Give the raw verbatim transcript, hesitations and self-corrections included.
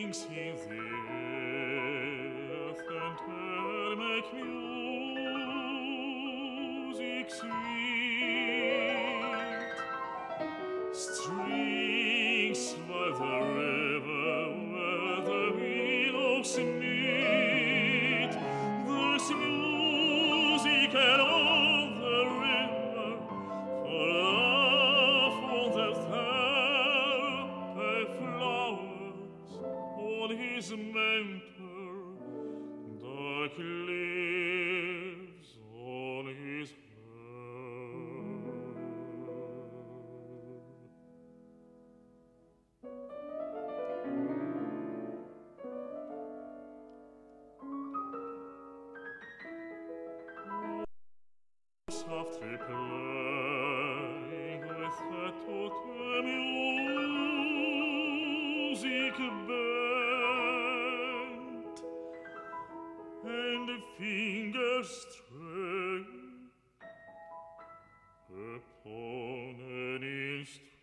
strings in the earth and air make music sweet. Strings by the river where the willows meet. There's music along the river for love on the there flowers on his mentor, dark leaves on his head. Softly playing with her totem music bent, and fingers stray upon an instrument.